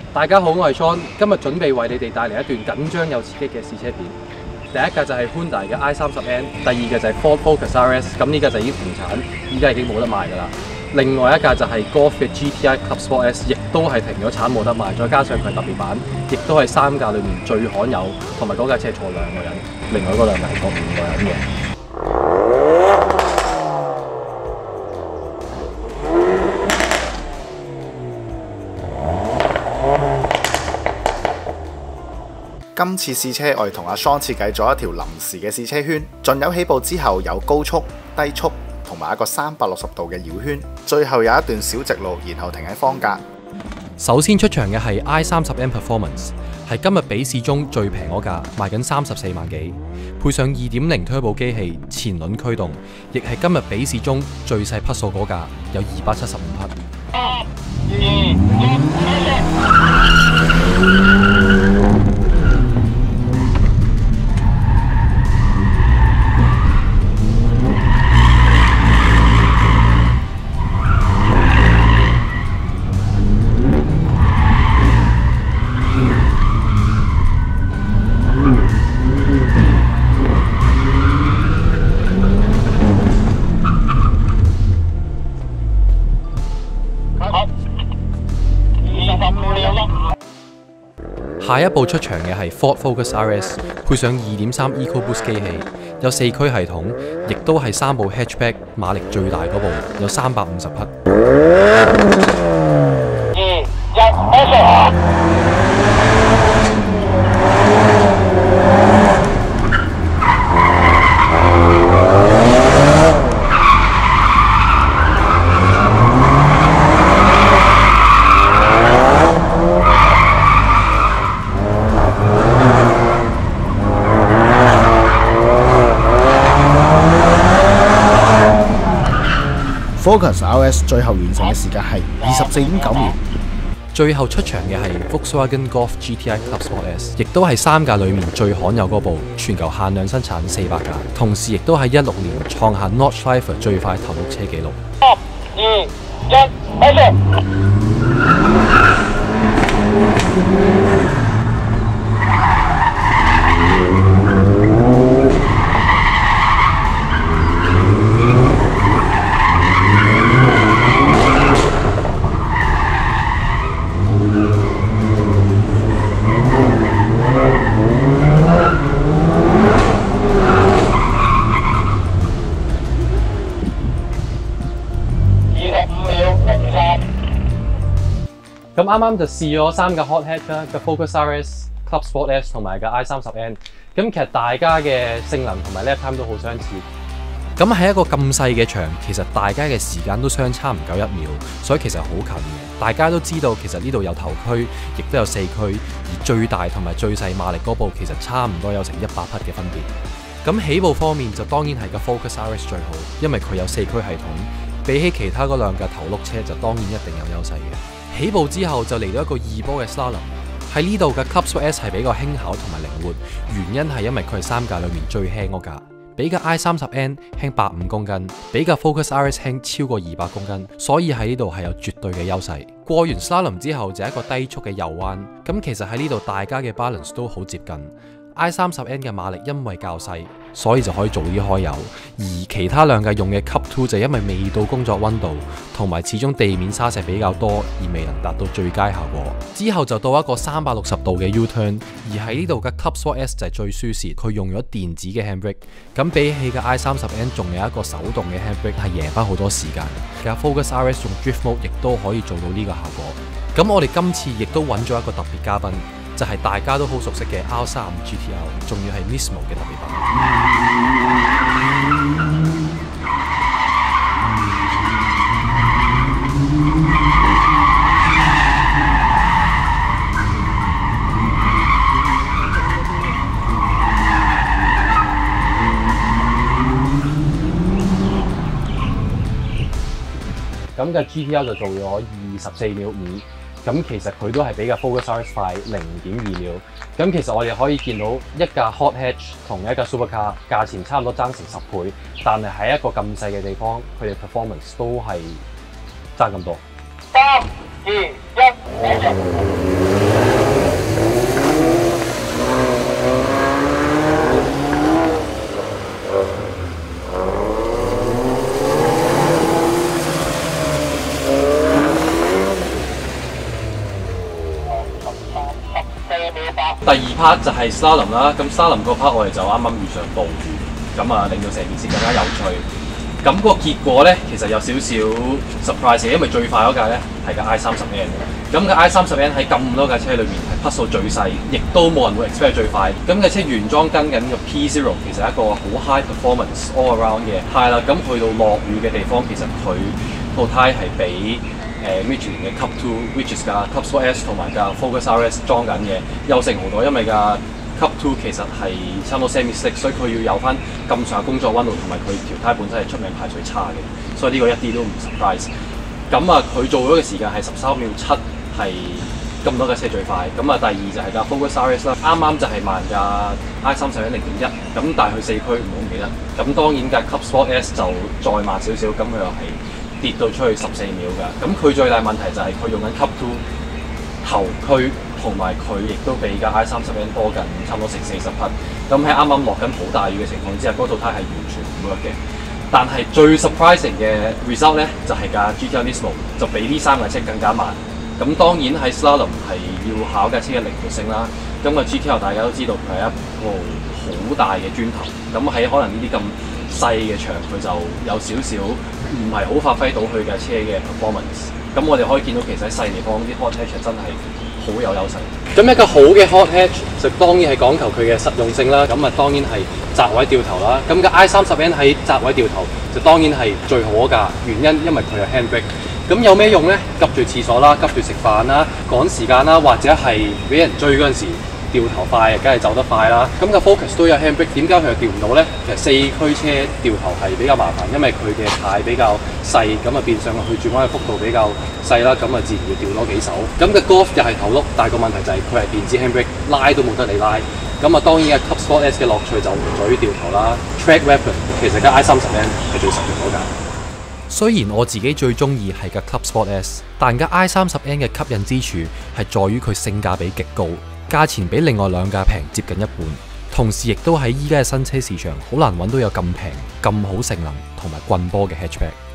大家好，我係 Sean， 今日準備為你哋帶嚟一段緊張又刺激嘅試車片。第一架就係 Hyundai 嘅 i30N， 第二架就係 Ford Focus RS， 咁呢架就已經停產，依家已經冇得賣㗎啦。另外一架就係 Golf 嘅 GTI Club Sport S， 亦都係停咗產冇得賣，再加上佢係特別版，亦都係3架裏面最罕有，同埋嗰架車坐2個人，另外嗰兩架係坐5個人嘅。 今次試車，我哋同阿 Sean 設計咗一條臨時嘅試車圈，進油起步之後有高速、低速同埋一個360度嘅繞圈，最後有一段小直路，然後停喺方格。 首先出場嘅係 i30N Performance， 係今日比試中最平嗰架，賣緊34萬幾，配上 2.0 Turbo 機器，前輪驅動，亦係今日比試中最細匹數嗰架，有275匹。3、2、1，下一步出場嘅係 Ford Focus RS， 配上 2.3 EcoBoost 機器，有4驅系統，亦都係3部 hatchback 馬力最大嗰部，有350匹。2、1， Focus RS 最後完成嘅時間係24.9秒。 最後出場嘅係 Volkswagen Golf GTI Club Sport S， 亦都係3架裏面最罕有嗰部，全球限量生產400架，同時亦都喺16年創下 Notchlifer 最快頭碌車紀錄。3、2、1，開始！咁啱啱就試咗3架 hot hatch 啦，個 Focus RS、Club Sport S 同埋個 i30N。咁其實大家嘅性能同埋 lap time 都好相似。咁喺一個咁細嘅場，其實大家嘅時間都相差唔夠1秒，所以其實好近嘅。大家都知道其實呢度有頭驅，亦都有4驅，而最大同埋最細馬力嗰部其實差唔多有成100匹嘅分別。咁起步方面就當然係個 Focus RS 最好，因為佢有4驅系統，比起其他嗰2架頭碌車就當然一定有優勢嘅。起步之後就嚟到一個2波嘅 slalom， 喺呢度嘅 Club Sport S 係比較輕巧同埋靈活，原因係因為佢係3架裏面最輕嗰架，比架 i30N 輕85公斤，比架 Focus RS 輕超過200公斤，所以喺呢度係有絕對嘅優勢。過完 slalom 之後就係一個低速嘅右彎，咁其實喺呢度大家嘅 balance 都好接近。i30N 嘅馬力因為較細，所以就可以早啲開油，而其他2架用嘅 Cup 2就因為未到工作溫度，同埋始終地面沙石比較多，而未能達到最佳效果。之後就到一個360度嘅 U-turn， 而喺呢度嘅 Club Sport S 就係最舒適，佢用咗電子嘅 handbrake， 咁比起嘅 i30N 仲有一個手動嘅 handbrake， 係贏翻好多時間。架 Focus RS 用 Drift Mode 亦都可以做到呢個效果。咁我哋今次亦都揾咗一個特別嘉賓。就係大家都好熟悉嘅 R35 GTR， 仲要係 Nismo 嘅特別版。咁嘅 GTR 就做咗24秒5。咁其實佢都係比較 Focus RS 快0.2秒。咁其實我哋可以見到一架 Hot Hatch 同一架 Supercar 價錢差唔多爭成10倍，但係喺一個咁細嘅地方，佢哋 performance 都係爭咁多。3、2、1， 第二 part 就係 slalom 啦，咁 slalom 嗰 part 我哋就啱啱遇上暴雨，咁令到成件事更加有趣。咁個結果咧，其實有少少 surprise 嘅，因為最快嗰架咧係架 I30N， 咁架 I30N 喺咁多架車裏面係匹數最細，亦都冇人會 expect 最快。咁架車原裝跟緊個 P0， 其實係一個好 high performance all around 嘅 tyre 啦。咁去到落雨嘅地方，其實佢套 tyre 係比Michelin 嘅 Cup 2，which is 架 Club Sport S 同埋架 Focus RS 裝緊嘅優勝好多，因為架 Cup 2其實係差唔多 semi slick， 所以佢要有翻咁上下工作溫度，同埋佢條胎本身係出名排水差嘅，所以呢個一啲都唔 surprise。咁佢做咗嘅時間係13秒7，係咁多架車最快。咁第二就係架 Focus RS 啦，啱啱就係慢架 I30N 0.1， 咁但係佢4驅唔好唔記得。咁當然架 Club Sport S 就再慢少少，咁佢又係跌到出去14秒㗎。咁佢最大問題就係佢用緊 Cup 2頭驅。同埋佢亦都比架 I30N 多緊差唔多成40匹，咁喺啱啱落緊好大雨嘅情況之下，嗰套胎係完全唔 work 嘅。但係最 surprising 嘅 result 咧，就係架 GTR Nismo 就比呢3架車更加慢。咁當然喺 slalom 係要考架車嘅靈活性啦。咁個 GTR 大家都知道佢係一個好大嘅磚頭，咁喺可能呢啲咁細嘅場，佢就有少少唔係好發揮到佢架車嘅 performance。咁我哋可以見到其實喺細地方啲 hot hatch 真係好有優勢。咁一個好嘅 hot hatch 就當然係講求佢嘅實用性啦。咁當然係窄位掉頭啦。咁嘅 I30N 喺窄位掉頭就當然係最好嗰架，原因因為佢有 handbrake。咁有咩用呢？急住廁所啦，急住食飯啦，趕時間啦，或者係俾人追嗰陣時掉頭快，梗係走得快啦。咁個 Focus 都有 handbrake， 點解佢又掉唔到呢？其實4驅車掉頭係比較麻煩，因為佢嘅軚比較細，咁變相去轉彎嘅幅度比較細啦，咁自然要掉多幾手。咁嘅 Golf 又係頭轆，但係個問題就係佢係電子 handbrake， 拉都冇得你拉。咁當然嘅 Club Sport S 嘅樂趣就唔在於掉頭啦。Track weapon 其實嘅 I30N 係最實用嗰架。 雖然我自己最中意係架 Club Sport S， 但架 I30N 嘅吸引之處係在於佢性價比極高，價錢比另外2架平接近一半，同時亦都喺依家嘅新車市場好難揾到有咁平、咁好性能同埋棍波嘅 hatchback。